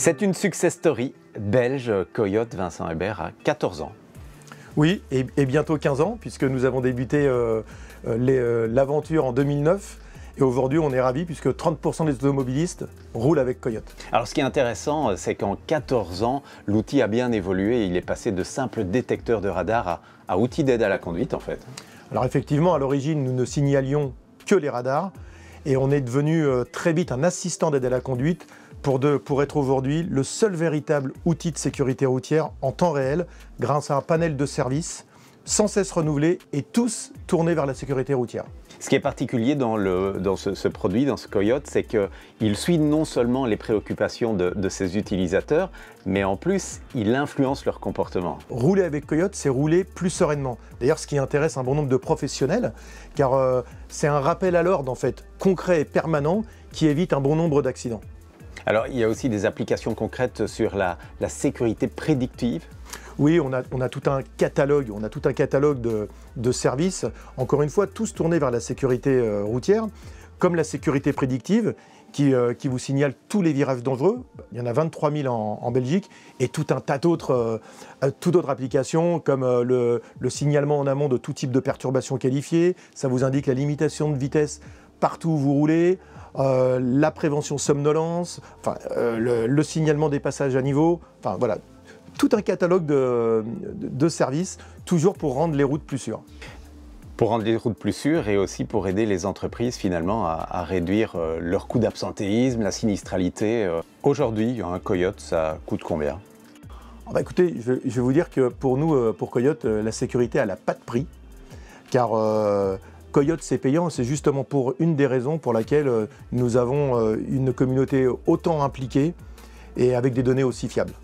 C'est une success story belge. Coyote, Vincent Hébert, a 14 ans. Oui, et bientôt 15 ans, puisque nous avons débuté l'aventure en 2009. Et aujourd'hui, on est ravis, puisque 30% des automobilistes roulent avec Coyote. Alors ce qui est intéressant, c'est qu'en 14 ans, l'outil a bien évolué. Il est passé de simple détecteur de radar à outil d'aide à la conduite, en fait. Alors effectivement, à l'origine, nous ne signalions que les radars. Et on est devenu très vite un assistant d'aide à la conduite pour être aujourd'hui le seul véritable outil de sécurité routière en temps réel, grâce à un panel de services sans cesse renouvelés et tous tournés vers la sécurité routière. Ce qui est particulier dans ce produit, dans ce Coyote, c'est qu'il suit non seulement les préoccupations de ses utilisateurs, mais en plus, il influence leur comportement. Rouler avec Coyote, c'est rouler plus sereinement. D'ailleurs, ce qui intéresse un bon nombre de professionnels, car c'est un rappel à l'ordre, en fait, concret et permanent, qui évite un bon nombre d'accidents. Alors, il y a aussi des applications concrètes sur la sécurité prédictive. Oui, on a tout un catalogue, de services, encore une fois, tous tournés vers la sécurité routière, comme la sécurité prédictive, qui vous signale tous les virages dangereux. Il y en a 23 000 en Belgique, et tout un tas d'autres applications, comme le signalement en amont de tout type de perturbations qualifiées. Ça vous indique la limitation de vitesse partout où vous roulez, la prévention somnolence, le signalement des passages à niveau, enfin voilà. Tout un catalogue de services, toujours pour rendre les routes plus sûres. Pour rendre les routes plus sûres et aussi pour aider les entreprises finalement à réduire leur coût d'absentéisme, la sinistralité. Aujourd'hui, un Coyote, ça coûte combien? Écoutez, je vais vous dire que pour nous, pour Coyote, la sécurité, elle n'a pas de prix. Car Coyote, c'est payant, c'est justement pour une des raisons pour laquelle nous avons une communauté autant impliquée et avec des données aussi fiables.